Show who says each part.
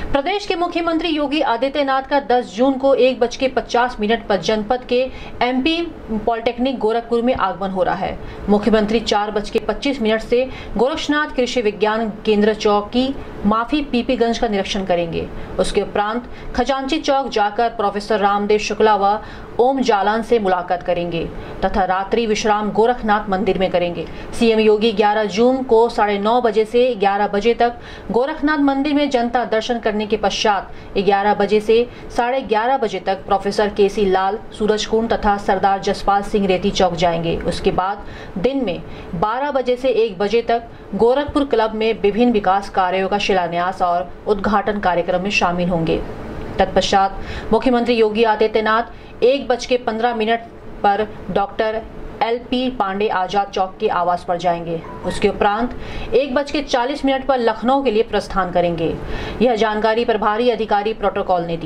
Speaker 1: प्रदेश के मुख्यमंत्री योगी आदित्यनाथ का 10 जून को 1:50 पर जनपद के एमपी पॉलिटेक्निक गोरखपुर में आगमन हो रहा है। मुख्यमंत्री 4:25 से गोरक्षनाथ कृषि विज्ञान केंद्र चौक की पीपीगंज का निरीक्षण करेंगे। उसके उपरांत खजांची चौक जाकर प्रोफेसर रामदेव शुक्ला व ओम जालान से मुलाकात करेंगे तथा रात्रि विश्राम गोरखनाथ मंदिर में करेंगे। सीएम योगी 11 जून को 9:30 बजे से 11 बजे तक गोरखनाथ मंदिर में जनता दर्शन करने के पश्चात 11 बजे से 11:30 बजे तक प्रोफेसर केसी लाल सूरजकुंड तथा सरदार जसपाल सिंह रेती चौक जाएंगे। उसके बाद दिन में 12 बजे से 1 बजे तक गोरखपुर क्लब में विभिन्न विकास कार्यों का शिलान्यास और उद्घाटन कार्यक्रम में शामिल होंगे। तत्पश्चात मुख्यमंत्री योगी आदित्यनाथ 1:15 पर डॉक्टर LP पांडे आजाद चौक के आवास पर जाएंगे। उसके उपरांत 1:40 पर लखनऊ के लिए प्रस्थान करेंगे। यह जानकारी प्रभारी अधिकारी प्रोटोकॉल ने दी।